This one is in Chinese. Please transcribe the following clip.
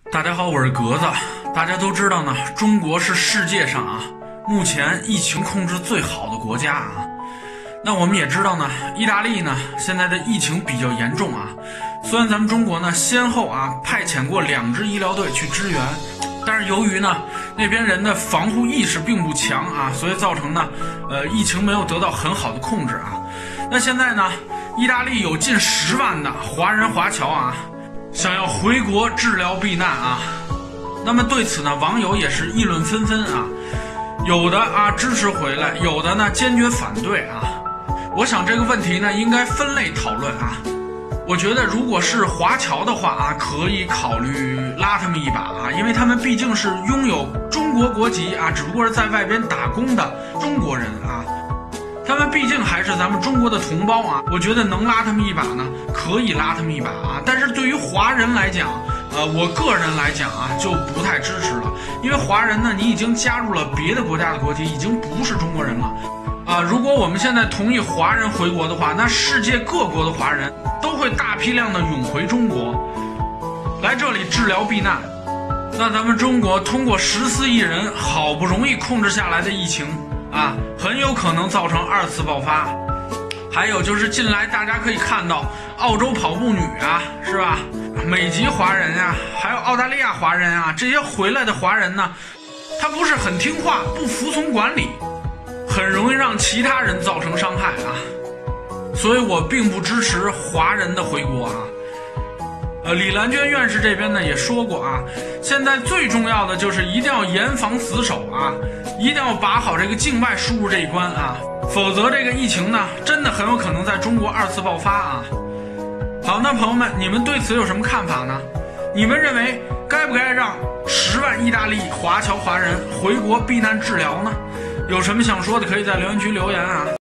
大家好，我是格子。大家都知道呢，中国是世界上目前疫情控制最好的国家那我们也知道呢，意大利呢现在的疫情比较严重虽然咱们中国呢先后派遣过2支医疗队去支援，但是由于呢那边人的防护意识并不强所以造成呢疫情没有得到很好的控制那现在呢，意大利有近10万的华人华侨想要回国治疗避难那么对此呢，网友也是议论纷纷有的支持回来，有的呢坚决反对我想这个问题呢应该分类讨论我觉得如果是华侨的话可以考虑拉他们一把因为他们毕竟是拥有中国国籍只不过是在外边打工的中国人他们毕竟还是咱们中国的同胞我觉得能拉他们一把呢，可以拉他们一把但是对于华人来讲，我个人来讲就不太支持了，因为华人呢，你已经加入了别的国家的国籍，已经不是中国人了如果我们现在同意华人回国的话，那世界各国的华人都会大批量的涌回中国，来这里治疗避难。那咱们中国通过14亿人好不容易控制下来的疫情很有可能造成2次爆发。还有就是近来大家可以看到澳洲跑步女是吧，美籍华人还有澳大利亚华人这些回来的华人呢，他不是很听话，不服从管理，很容易让其他人造成伤害所以我并不支持华人的回国李兰娟院士这边呢也说过现在最重要的就是一定要严防死守一定要把好这个境外输入这一关否则这个疫情呢真的很有可能在中国2次爆发好，那朋友们，你们对此有什么看法呢？你们认为该不该让10万意大利华侨华人回国避难治疗呢？有什么想说的可以在留言区留言